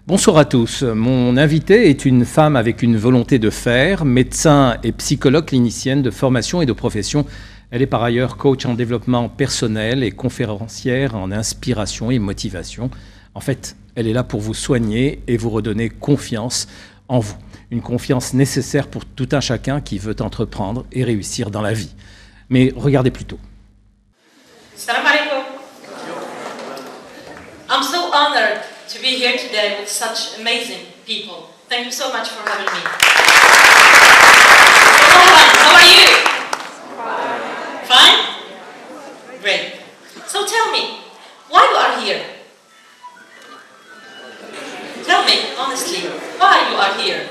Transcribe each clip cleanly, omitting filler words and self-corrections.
Bonsoir à tous. Mon invitée est une femme avec une volonté de faire, médecin et psychologue clinicienne de formation et de profession. Elle est par ailleurs coach en développement personnel et conférencière en inspiration et motivation. En fait, elle est là pour vous soigner et vous redonner confiance en vous. Une confiance nécessaire pour tout un chacun qui veut entreprendre et réussir dans la vie. Mais regardez plutôt. Salam alaikum. I'm so honored to be here today with such amazing people. Thank you so much for having me. How are you? Fine? Great. So tell me, why you are here? Tell me, honestly, why you are here?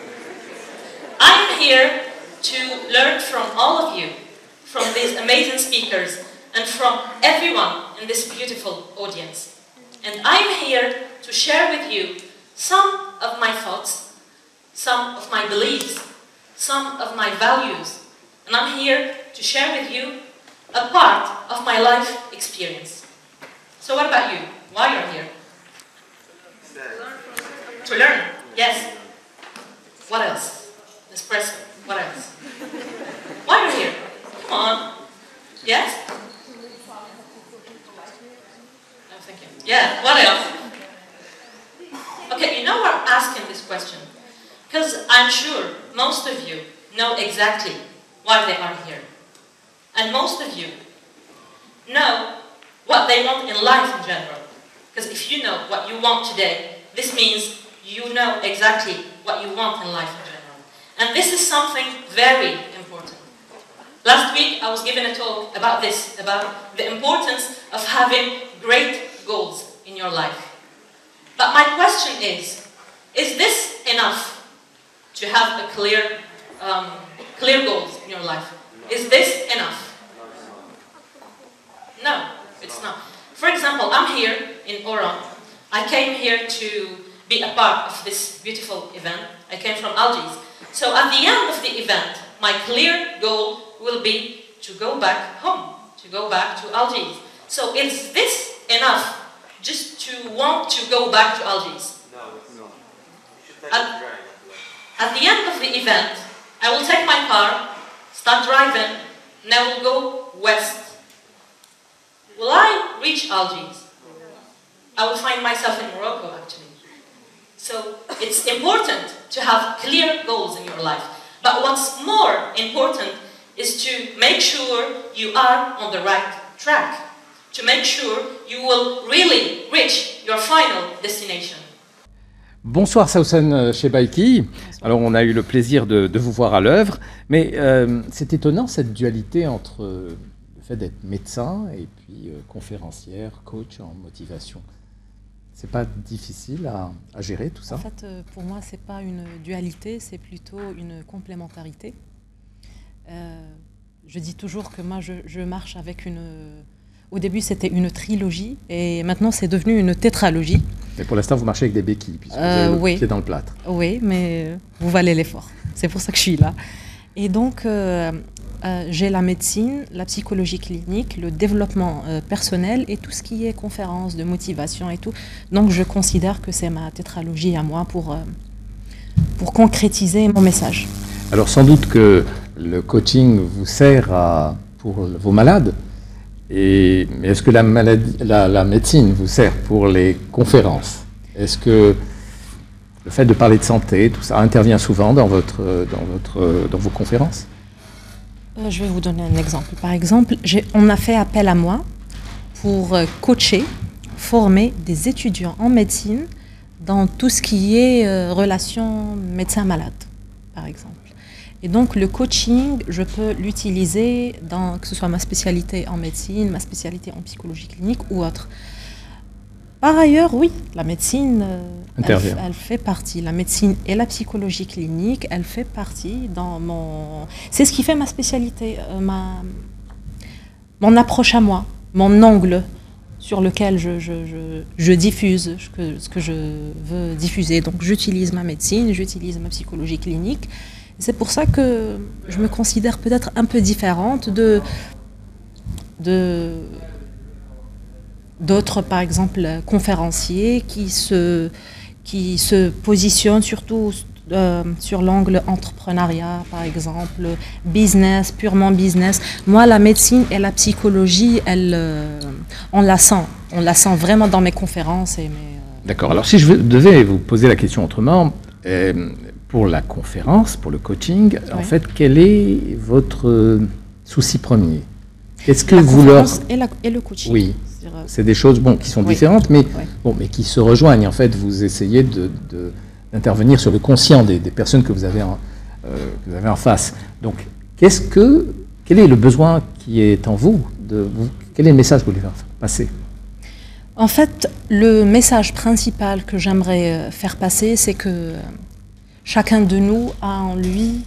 I am here to learn from all of you, from these amazing speakers, and from everyone in this beautiful audience. And I'm here to share with you some of my thoughts, some of my beliefs, some of my values. And I'm here to share with you a part of my life experience. So what about you? Why you're here? To learn, yes. What else? Espresso, what else? Why you're here? Come on. Yes? No, thank you. Yeah, what else? Okay, you know why I'm asking this question? Because I'm sure most of you know exactly why they are here. And most of you know what they want in life in general. Because if you know what you want today, this means you know exactly what you want in life in general. And this is something very important. Last week I was given a talk about this, about the importance of having great goals in your life. But my question is this enough to have a clear goals in your life? Is this enough? No, it's not. For example, I'm here in Oran. I came here to be a part of this beautiful event. I came from Algiers. So at the end of the event, my clear goal will be to go back home, to go back to Algiers. So is this enough just to want to go back to Algiers? No. At the end of the event, I will take my car, start driving, and I will go west. Will I reach Algiers? I will find myself in Morocco, actually. So it's important to have clear goals in your life. But what's more important is to make sure you are on the right track. To make sure you will really reach your final destination. Bonsoir Saoussen Chebaiki. Alors on a eu le plaisir de vous voir à l'œuvre, mais c'est étonnant cette dualité entre le fait d'être médecin et puis conférencière, coach en motivation. C'est pas difficile à gérer tout ça? En fait, pour moi, c'est pas une dualité, c'est plutôt une complémentarité. Je dis toujours que moi, je marche avec une... Au début, c'était une trilogie et maintenant, c'est devenu une tétralogie. Mais pour l'instant, vous marchez avec des béquilles, puisque vous avez le pied dans le plâtre. Oui, mais vous valez l'effort. C'est pour ça que je suis là. Et donc, j'ai la médecine, la psychologie clinique, le développement personnel et tout ce qui est conférences de motivation et tout. Donc, je considère que c'est ma tétralogie à moi pour concrétiser mon message. Alors, sans doute que le coaching vous sert pour vos malades. Mais est-ce que la médecine vous sert pour les conférences? Est-ce que le fait de parler de santé, tout ça intervient souvent dans vos conférences? Je vais vous donner un exemple. Par exemple, on a fait appel à moi pour coacher, former des étudiants en médecine dans tout ce qui est relation médecin-malade, par exemple. Et donc, le coaching, je peux l'utiliser que ce soit ma spécialité en médecine, ma spécialité en psychologie clinique ou autre. Par ailleurs, oui, la médecine, elle fait partie. La médecine et la psychologie clinique, elle fait partie dans mon... C'est ce qui fait ma spécialité, mon approche à moi, mon angle sur lequel je diffuse ce que je veux diffuser. Donc, j'utilise ma médecine, j'utilise ma psychologie clinique. C'est pour ça que je me considère peut-être un peu différente d'autres, par exemple, conférenciers qui qui se positionnent surtout sur l'angle entrepreneuriat, par exemple, business, purement business. Moi, la médecine et la psychologie, on la sent vraiment dans mes conférences. D'accord. Alors, si je devais vous poser la question autrement, pour la conférence, pour le coaching, en fait, quel est votre souci premier? Est-ce que vous leur... et le coaching. Oui, c'est des choses qui sont différentes, mais qui se rejoignent. En fait, vous essayez d'intervenir sur le conscient des personnes que vous avez en face. Donc, quel est le besoin qui est en vous, quel est le message que vous voulez faire passer? En fait, le message principal que j'aimerais faire passer, c'est que chacun de nous a en lui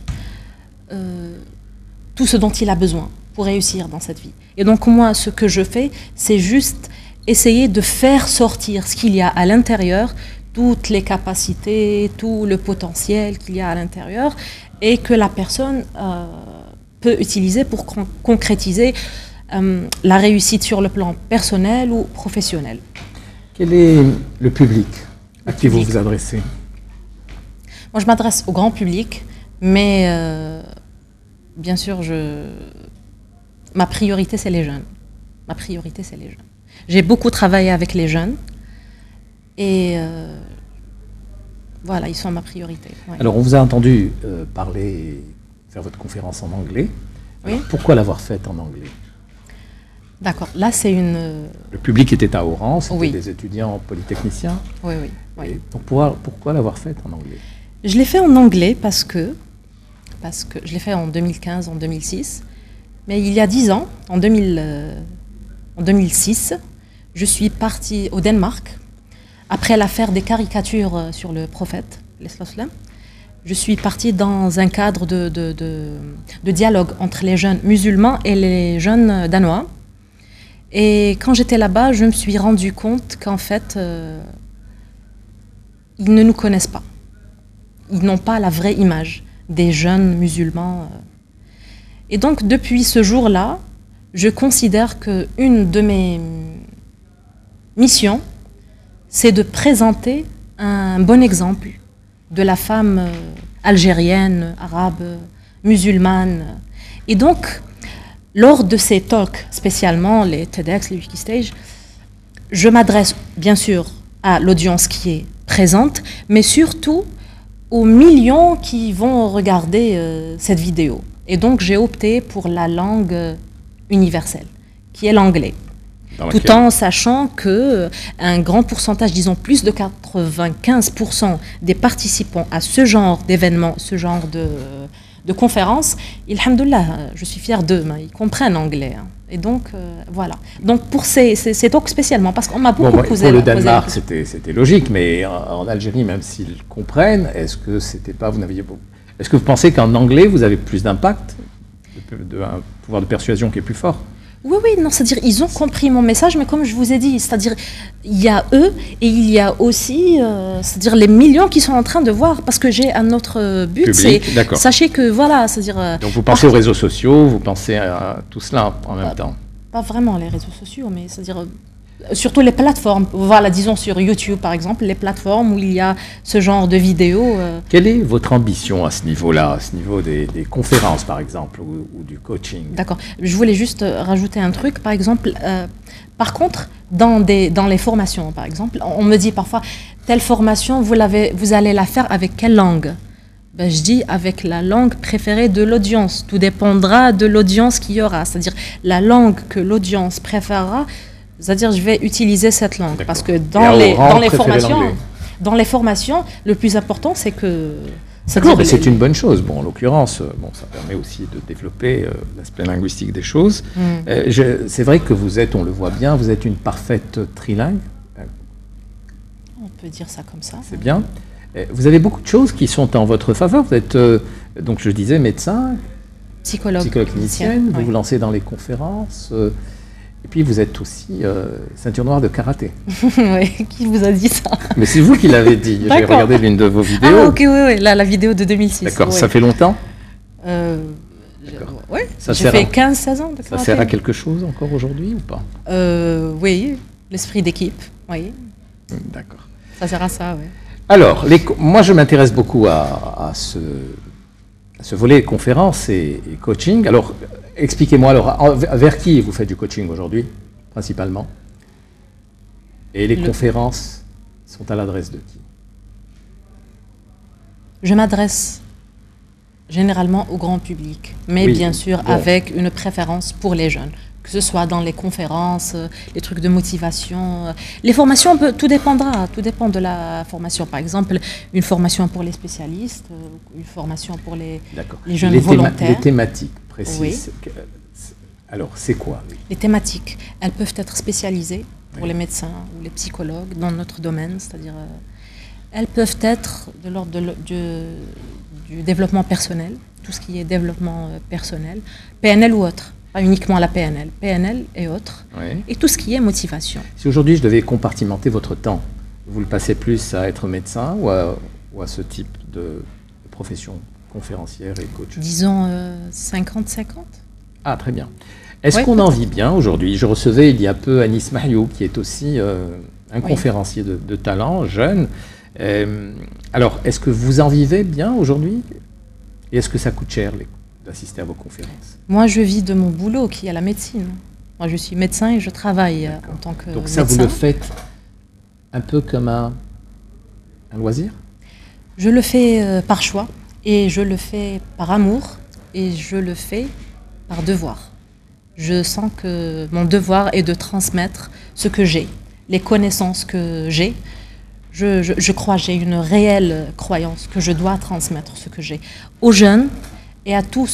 tout ce dont il a besoin pour réussir dans cette vie. Et donc moi, ce que je fais, c'est juste essayer de faire sortir ce qu'il y a à l'intérieur, toutes les capacités, tout le potentiel qu'il y a à l'intérieur, et que la personne peut utiliser pour concrétiser la réussite sur le plan personnel ou professionnel. Quel est le public à qui vous vous adressez? Moi, je m'adresse au grand public, mais bien sûr, ma priorité, c'est les jeunes. Ma priorité, c'est les jeunes. J'ai beaucoup travaillé avec les jeunes et voilà, ils sont ma priorité. Ouais. Alors, on vous a entendu faire votre conférence en anglais. Alors, oui. Pourquoi l'avoir faite en anglais? D'accord, là c'est une... Le public était à Oran, c'était oui. Des étudiants polytechniciens. Oui, oui. Oui. Et donc pourquoi l'avoir faite en anglais? Je l'ai fait en anglais parce que je l'ai fait en 2015, en 2006. Mais il y a 10 ans, en 2006, je suis partie au Danemark, après l'affaire des caricatures sur le prophète, l'Islam. Je suis partie dans un cadre de dialogue entre les jeunes musulmans et les jeunes danois. Et quand j'étais là-bas, je me suis rendu compte qu'en fait, ils ne nous connaissent pas. Ils n'ont pas la vraie image des jeunes musulmans. Et donc, depuis ce jour-là, je considère qu'une de mes missions, c'est de présenter un bon exemple de la femme algérienne, arabe, musulmane. Et donc, lors de ces talks, spécialement les TEDx, les Wikistage, je m'adresse bien sûr à l'audience qui est présente, mais surtout aux millions qui vont regarder cette vidéo. Et donc, j'ai opté pour la langue universelle, qui est l'anglais. Tout en sachant qu'un grand pourcentage, disons plus de 95% des participants à ce genre d'événement, ce genre de conférences, alhamdoulilah, je suis fière d'eux, ils comprennent l'anglais. Et donc, voilà. Donc, pour ces talks spécialement, parce qu'on m'a beaucoup posé... Pour le Danemark, c'était logique, mais en Algérie, même s'ils comprennent, est-ce que c'était pas... Est-ce que vous pensez qu'en anglais, vous avez plus d'impact, un pouvoir de persuasion qui est plus fort? Oui, non, c'est-à-dire ils ont compris mon message, mais comme je vous ai dit, c'est-à-dire il y a eux et il y a aussi, c'est-à-dire les millions qui sont en train de voir, parce que j'ai un autre but, c'est sachez que voilà, c'est-à-dire. Donc vous pensez aux réseaux sociaux, vous pensez à tout cela en même temps? Pas vraiment les réseaux sociaux, mais c'est-à-dire surtout les plateformes. Voilà, disons sur YouTube par exemple, les plateformes où il y a ce genre de vidéos. Quelle est votre ambition à ce niveau-là, à ce niveau des conférences par exemple ou du coaching? D'accord. Je voulais juste rajouter un truc, par exemple. Par contre, dans les formations, par exemple, on me dit parfois telle formation, vous allez la faire avec quelle langue? Ben, je dis avec la langue préférée de l'audience. Tout dépendra de l'audience qu'il y aura, c'est-à-dire la langue que l'audience préférera. C'est-à-dire, je vais utiliser cette langue parce que dans les formations, le plus important, c'est que... D'accord, mais c'est une bonne chose. Bon, en l'occurrence, ça permet aussi de développer l'aspect linguistique des choses. C'est vrai que on le voit bien, vous êtes une parfaite trilingue. On peut dire ça comme ça. C'est bien. Vous avez beaucoup de choses qui sont en votre faveur. Vous êtes, donc je disais, médecin, psychologue clinicienne, vous vous lancez dans les conférences... Et puis vous êtes aussi ceinture noire de karaté. Oui, qui vous a dit ça? Mais c'est vous qui l'avez dit. J'ai regardé l'une de vos vidéos. Ah ok, oui, la vidéo de 2006. D'accord, ça fait longtemps? Oui, j'ai fait 15-16 ans de karaté. Ça sert à quelque chose encore aujourd'hui ou pas? Oui, l'esprit d'équipe, oui. D'accord. Ça sert à ça, oui. Alors, moi, je m'intéresse beaucoup à ce volet conférence et coaching. Alors, expliquez-moi, alors, vers qui vous faites du coaching aujourd'hui, principalement? Et les conférences sont à l'adresse de qui? Je m'adresse généralement au grand public, mais Oui, bien sûr bon. avec une préférence pour les jeunes, que ce soit dans les conférences, les trucs de motivation. Les formations, tout dépendra, tout dépend de la formation. Par exemple, une formation pour les spécialistes, une formation pour les jeunes volontaires. Les thématiques précises. Oui. Alors, c'est quoi? Les thématiques, elles peuvent être spécialisées pour Oui. les médecins ou les psychologues dans notre domaine, c'est-à-dire elles peuvent être de l'ordre du développement personnel, tout ce qui est développement personnel, PNL ou autre, pas uniquement la PNL, PNL et autres, Oui. et tout ce qui est motivation. Si aujourd'hui je devais compartimenter votre temps, vous le passez plus à être médecin ou à ce type de profession, conférencière et coach? Disons 50-50. Ah, très bien. Est-ce Oui, qu'on en peut-être. vit bien aujourd'hui? Je recevais il y a peu Anis Mahioub, qui est aussi un conférencier de talent, jeune. Alors, est-ce que vous en vivez bien aujourd'hui? Et est-ce que ça coûte cher d'assister à vos conférences? Moi, je vis de mon boulot qui est la médecine. Moi, je suis médecin et je travaille en tant que Donc ça, médecin. vous le faites un peu comme un loisir? Je le fais par choix et je le fais par amour et je le fais par devoir. Je sens que mon devoir est de transmettre ce que j'ai, les connaissances que j'ai. Je crois, j'ai une réelle croyance que je dois transmettre ce que j'ai aux jeunes et à tous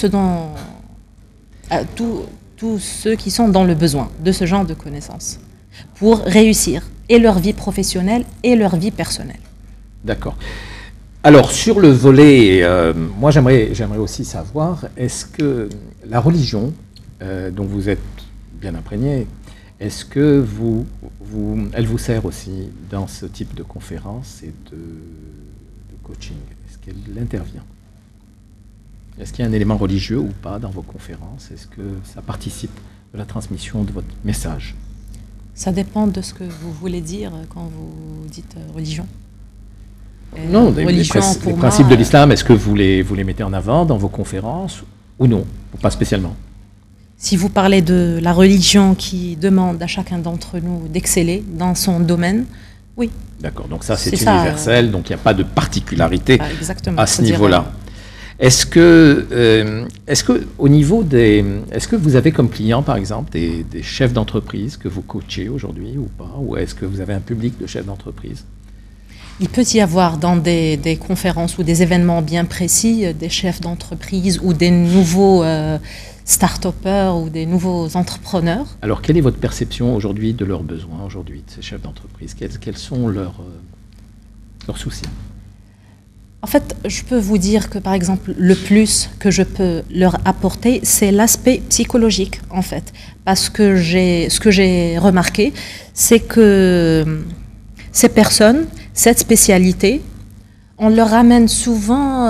ceux qui sont dans le besoin de ce genre de connaissances pour réussir et leur vie professionnelle et leur vie personnelle. D'accord. Alors, sur le volet, moi j'aimerais aussi savoir, est-ce que la religion, dont vous êtes bien imprégné, est-ce que elle vous sert aussi dans ce type de conférence et de coaching? Est-ce qu'elle intervient? Est-ce qu'il y a un élément religieux ou pas dans vos conférences? Est-ce que ça participe de la transmission de votre message? Ça dépend de ce que vous voulez dire quand vous dites religion. Non, les religion, les pour principes moi, de l'islam, est-ce que vous les mettez en avant dans vos conférences ou non? Ou pas spécialement? Si vous parlez de la religion qui demande à chacun d'entre nous d'exceller dans son domaine, oui. D'accord, donc ça c'est C'est ça, universel, donc il n'y a pas de particularité Exactement. à ce C'est-à-dire, niveau-là. Est-ce que au niveau est-ce que vous avez comme client par exemple des chefs d'entreprise que vous coachez aujourd'hui ou pas? Ou est-ce que vous avez un public de chefs d'entreprise? il peut y avoir dans des conférences ou des événements bien précis des chefs d'entreprise ou des nouveaux start-upers ou des nouveaux entrepreneurs. Alors, quelle est votre perception aujourd'hui de leurs besoins aujourd'hui, de ces chefs d'entreprise? Quels sont leurs soucis? En fait, je peux vous dire que, par exemple, le plus que je peux leur apporter, c'est l'aspect psychologique, en fait. Parce que ce que j'ai remarqué, c'est que ces personnes, cette spécialité, on leur ramène souvent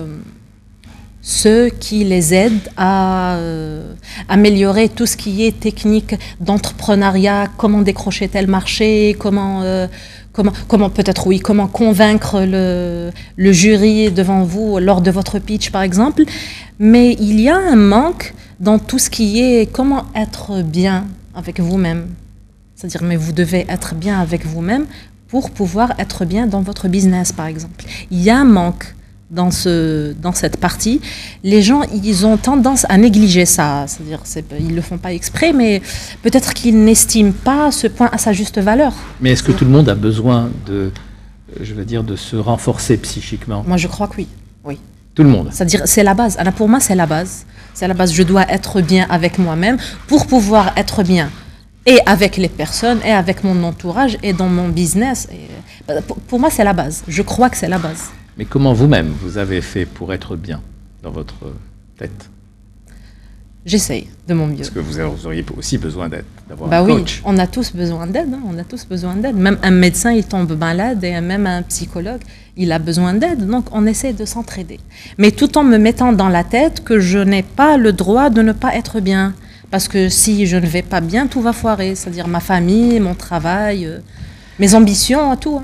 ceux qui les aident à améliorer tout ce qui est technique d'entrepreneuriat, comment décrocher tel marché, comment peut-être, oui, comment convaincre le jury devant vous lors de votre pitch, par exemple. Mais il y a un manque dans tout ce qui est comment être bien avec vous-même. C'est-à-dire, mais vous devez être bien avec vous-même pour pouvoir être bien dans votre business, par exemple. Il y a un manque dans cette partie. Les gens, ils ont tendance à négliger ça. C'est-à-dire, ils ne le font pas exprès, mais peut-être qu'ils n'estiment pas ce point à sa juste valeur. Mais est-ce que tout le monde a besoin de se renforcer psychiquement? Moi, je crois que oui. Oui. Tout le monde. C'est-à-dire, c'est la base. Alors, pour moi, c'est la base. C'est la base. Je dois être bien avec moi-même pour pouvoir être bien et avec les personnes, et avec mon entourage, et dans mon business. Et, pour moi, c'est la base. Je crois que c'est la base. Mais comment vous-même, vous avez fait pour être bien dans votre tête? J'essaye de mon mieux. Parce que vous auriez aussi besoin d'avoir un coach. Oui, on a tous besoin d'aide. Hein, on a tous besoin d'aide. Même un médecin, il tombe malade, et même un psychologue, il a besoin d'aide. Donc, on essaie de s'entraider. Mais tout en me mettant dans la tête que je n'ai pas le droit de ne pas être bien. Parce que si je ne vais pas bien, tout va foirer. C'est-à-dire ma famille, mon travail, mes ambitions, tout. Hein.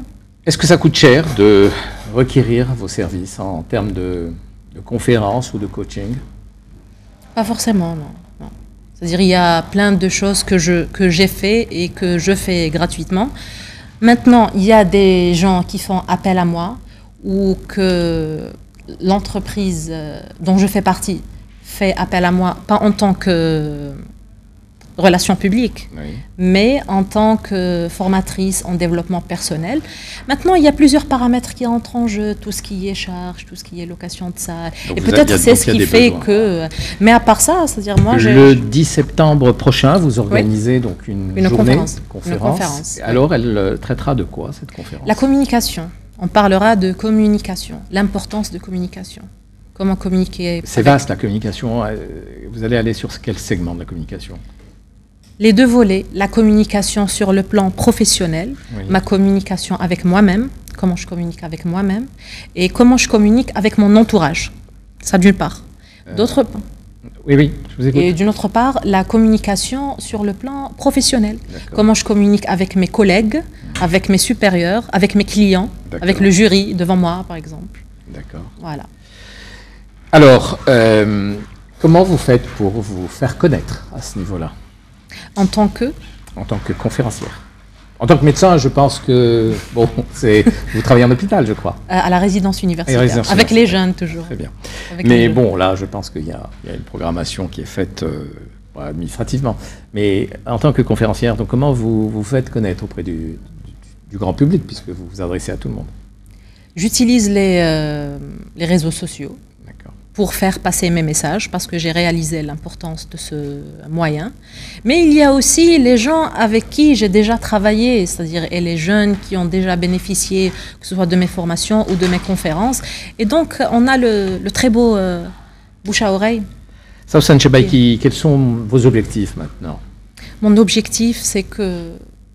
Est-ce que ça coûte cher de requérir vos services en termes de conférences ou de coaching? Pas forcément, non. Non. C'est-à-dire, il y a plein de choses que j'ai fait et que je fais gratuitement. Maintenant, il y a des gens qui font appel à moi ou que l'entreprise dont je fais partie fait appel à moi, pas en tant que relations publiques, Oui. mais en tant que formatrice en développement personnel. Maintenant, il y a plusieurs paramètres qui entrent en jeu, tout ce qui est charge, tout ce qui est location de salle. Donc Et vous peut-être avez- c'est donc ce il y a qui des fait besoins. que... Mais à part ça, c'est-à-dire moi, Le 10 septembre prochain, vous organisez donc une journée, conférence. Et alors, elle traitera de quoi, cette conférence? la communication. On parlera de communication, l'importance de communication. Comment communiquer. C'est vaste, la communication. Vous allez aller sur quel segment de la communication? Les deux volets, la communication sur le plan professionnel, Oui. ma communication avec moi-même, comment je communique avec moi-même, et comment je communique avec mon entourage. Ça d'une part. D'autre part. Oui, oui, je vous écoute. Et d'une autre part, la communication sur le plan professionnel. D'accord. Comment je communique avec mes collègues, avec mes supérieurs, avec mes clients, D'accord. avec le jury devant moi, par exemple. D'accord. Voilà. Alors, comment vous faites pour vous faire connaître à ce niveau-là, En tant que... en tant que conférencière? En tant que médecin, je pense que, bon, vous travaillez en hôpital, je crois. à la résidence universitaire. résidence Avec les universitaire. jeunes, toujours. Très bien. Avec les Mais jeunes. bon, là, je pense qu'il y a une programmation qui est faite administrativement. Mais en tant que conférencière, donc comment vous vous faites connaître auprès du grand public, puisque vous vous adressez à tout le monde? J'utilise les réseaux sociaux D'accord. pour faire passer mes messages, parce que j'ai réalisé l'importance de ce moyen. Mais il y a aussi les gens avec qui j'ai déjà travaillé, c'est-à-dire et les jeunes qui ont déjà bénéficié, que ce soit de mes formations ou de mes conférences. Et donc, on a le très beau bouche à oreille. Sousan Chebaiki, quels sont vos objectifs maintenant? Mon objectif, c'est que...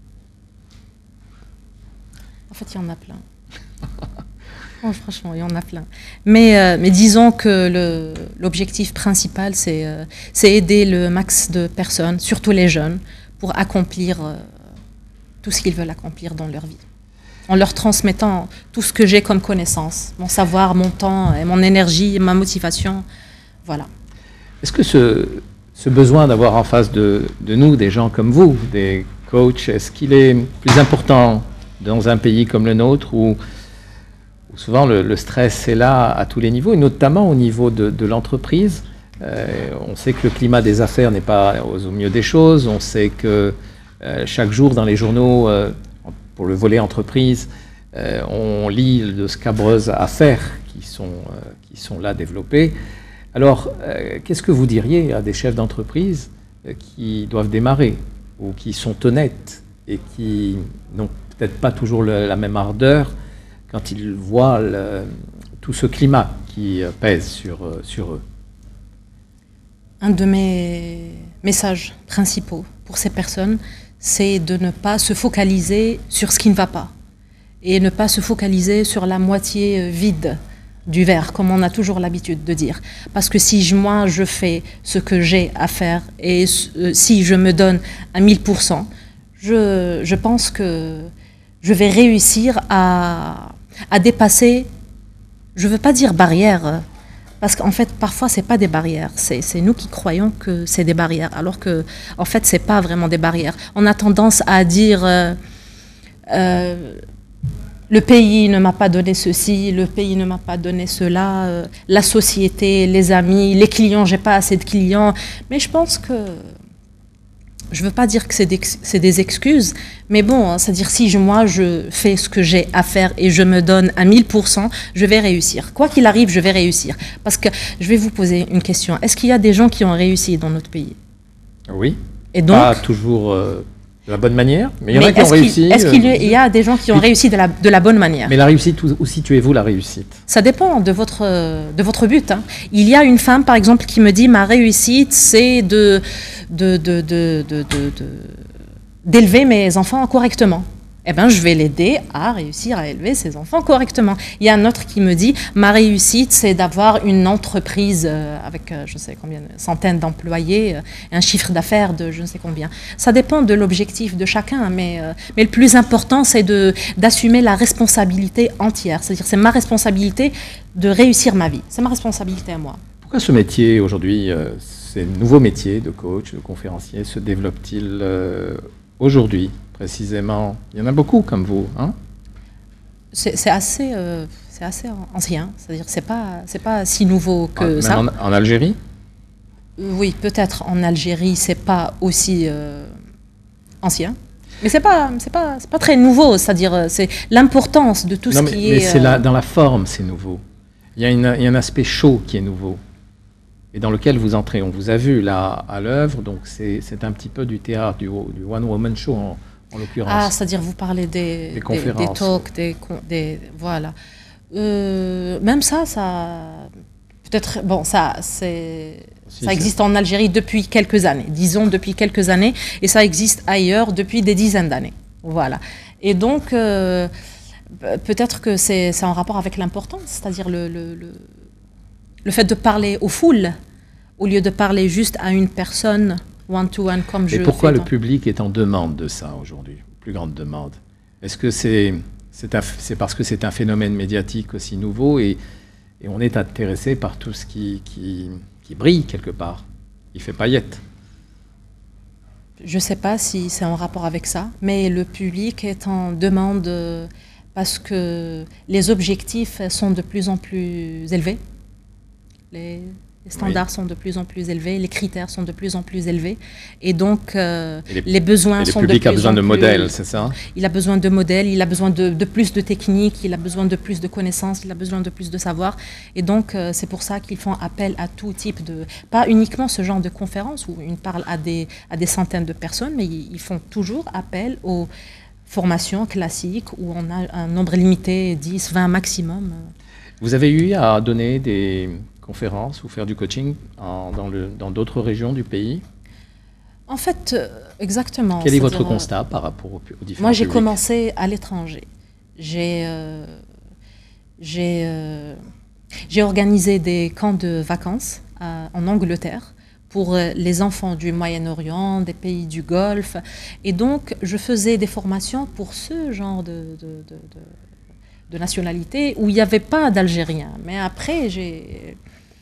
En fait, il y en a plein. Oh, franchement, il y en a plein. Mais disons que l'objectif principal, c'est aider le max de personnes, surtout les jeunes, pour accomplir tout ce qu'ils veulent accomplir dans leur vie. En leur transmettant tout ce que j'ai comme connaissance, mon savoir, mon temps, et mon énergie, ma motivation. Voilà. Est-ce que ce besoin d'avoir en face de nous des gens comme vous, des coachs, est-ce qu'il est plus important dans un pays comme le nôtre où souvent le stress est là à tous les niveaux, et notamment au niveau de l'entreprise? On sait que le climat des affaires n'est pas au mieux des choses. On sait que chaque jour dans les journaux, pour le volet entreprise, on lit de scabreuses affaires qui sont là développées. Alors, qu'est-ce que vous diriez à des chefs d'entreprise qui doivent démarrer ou qui sont honnêtes et qui n'ont peut-être pas toujours la même ardeur quand ils voient tout ce climat qui pèse sur eux? Un de mes messages principaux pour ces personnes, c'est de ne pas se focaliser sur ce qui ne va pas et ne pas se focaliser sur la moitié vide du verre, comme on a toujours l'habitude de dire. Parce que si moi, je fais ce que j'ai à faire et si je me donne à 1000%, je pense que je vais réussir à dépasser, je ne veux pas dire barrières, parce qu'en fait, parfois, ce n'est pas des barrières. C'est nous qui croyons que c'est des barrières, alors que, en fait, ce n'est pas vraiment des barrières. On a tendance à dire le pays ne m'a pas donné ceci, le pays ne m'a pas donné cela, la société, les amis, les clients, j'ai pas assez de clients. Mais je pense que, je veux pas dire que c'est des excuses, mais bon, c'est-à-dire si moi je fais ce que j'ai à faire et je me donne à 1000%, je vais réussir. Quoi qu'il arrive, je vais réussir. Parce que je vais vous poser une question. Est-ce qu'il y a des gens qui ont réussi dans notre pays? Oui. Et donc, pas toujours de la bonne manière, mais il y en a mais qui ont réussi. Est-ce qu'il y a des gens qui ont réussi de la bonne manière? Mais la réussite, où situez-vous la réussiite? Ça dépend de votre but. Hein. Il y a une femme, par exemple, qui me dit ma réussite, c'est d'élever mes enfants correctement. eh ben, je vais l'aider à réussir à élever ses enfants correctement. Il y a un autre qui me dit, ma réussite, c'est d'avoir une entreprise avec, je ne sais combien, centaines d'employés, un chiffre d'affaires de je ne sais combien. Ça dépend de l'objectif de chacun, mais le plus important, c'est d'assumer la responsabilité entière. C'est-à-dire, c'est ma responsabilité de réussir ma vie. C'est ma responsabilité à moi. Pourquoi ce métier, aujourd'hui, ces nouveaux métiers de coach, de conférencier, se développent-ils aujourd'hui précisément? Il y en a beaucoup comme vous, hein? C'est assez ancien, c'est-à-dire c'est pas si nouveau que ça. En Algérie? Oui, peut-être en Algérie, c'est pas aussi ancien, mais c'est pas très nouveau, c'est-à-dire c'est l'importance de tout ce qui est. Mais c'est dans la forme, c'est nouveau. Il y a un aspect chaud qui est nouveau et dans lequel vous entrez. On vous a vu là à l'œuvre, donc c'est un petit peu du théâtre, du one woman show en l'occurrence. Ah, c'est-à-dire vous parlez des conférences, des talks, voilà. Même ça peut-être, bon, ça existe en Algérie depuis quelques années, disons depuis quelques années, et ça existe ailleurs depuis des dizaines d'années, voilà. Et donc peut-être que c'est en rapport avec l'importance, c'est-à-dire le fait de parler aux foules au lieu de parler juste à une personne. One-to-one, comme je fais. Et pourquoi le public est en demande de ça aujourd'hui, plus grande demande? Est-ce que c'est parce que c'est un phénomène médiatique aussi nouveau et on est intéressé par tout ce qui brille quelque part, qui fait paillettes? Je ne sais pas si c'est en rapport avec ça, mais le public est en demande parce que les objectifs sont de plus en plus élevés. Les standards sont de plus en plus élevés, les critères sont de plus en plus élevés, et donc les besoins sont de plus en plus... Le public a besoin de modèles, c'est ça? Il a besoin de modèles, il a besoin de plus de techniques, il a besoin de plus de connaissances, il a besoin de plus de savoir, et donc c'est pour ça qu'ils font appel à tout type de... Pas uniquement ce genre de conférences où ils parlent à des centaines de personnes, mais ils font toujours appel aux formations classiques où on a un nombre limité, 10, 20 maximum. Vous avez eu à donner des conférences ou faire du coaching dans d'autres régions du pays? En fait, exactement. Quel est votre constat par rapport aux différents Moi, j'ai publics? commencé à l'étranger. J'ai organisé des camps de vacances en Angleterre pour les enfants du Moyen-Orient, des pays du Golfe. Et donc, je faisais des formations pour ce genre de nationalité où il n'y avait pas d'Algériens. Mais après, j'ai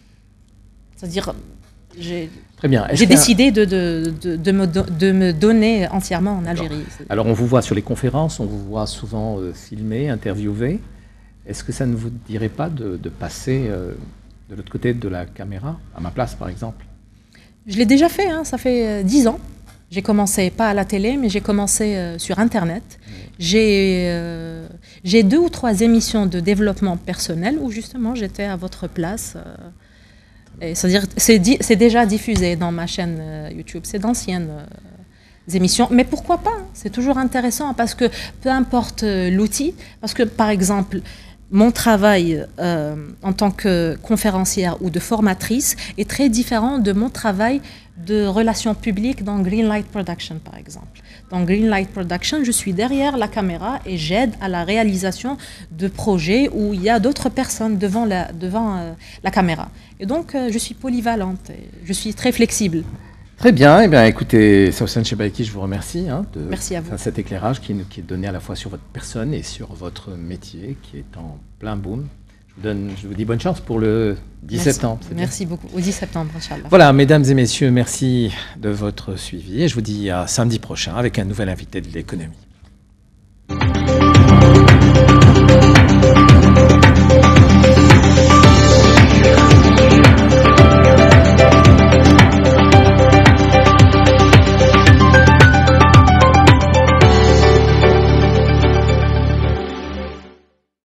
décidé de me donner entièrement en Algérie. Alors, on vous voit sur les conférences, on vous voit souvent filmer, interviewer. Est-ce que ça ne vous dirait pas de passer de l'autre côté de la caméra, à ma place par exemple? Je l'ai déjà fait, hein, ça fait 10 ans. J'ai commencé, pas à la télé, mais j'ai commencé sur Internet. J'ai 2 ou 3 émissions de développement personnel où justement j'étais à votre place. C'est-à-dire, c'est déjà diffusé dans ma chaîne YouTube. C'est d'anciennes émissions. Mais pourquoi pas? C'est toujours intéressant parce que peu importe l'outil, parce que par exemple, mon travail en tant que conférencière ou de formatrice est très différent de mon travail de relations publiques dans Greenlight Production, par exemple. Dans Greenlight Production, je suis derrière la caméra et j'aide à la réalisation de projets où il y a d'autres personnes devant la caméra. Et donc, je suis polyvalente, et je suis très flexible. Très bien. Eh bien, écoutez, Sawsan Chebaki, je vous remercie Merci à vous. Cet éclairage qui est donné à la fois sur votre personne et sur votre métier qui est en plein boom. Je vous dis bonne chance pour le 10 septembre. Merci beaucoup. Au 10 septembre, Inch'Allah. Voilà, mesdames et messieurs, merci de votre suivi et je vous dis à samedi prochain avec un nouvel invité de l'économie.